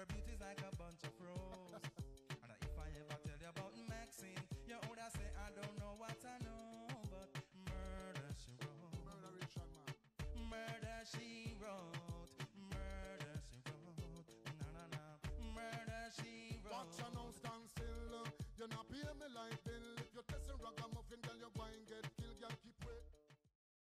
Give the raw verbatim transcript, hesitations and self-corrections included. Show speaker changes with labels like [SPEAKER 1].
[SPEAKER 1] Her beauty's like a bunch of roses. And if I ever tell you about Maxine, you would say I don't know what I know, but murder she wrote.
[SPEAKER 2] Murder Richard, man.
[SPEAKER 1] Murder she wrote. Murder she wrote. Na na na. Murder she wrote.
[SPEAKER 2] Watch her now stand still. You not pay me like bill. If you're testing ragamuffin, girl, you go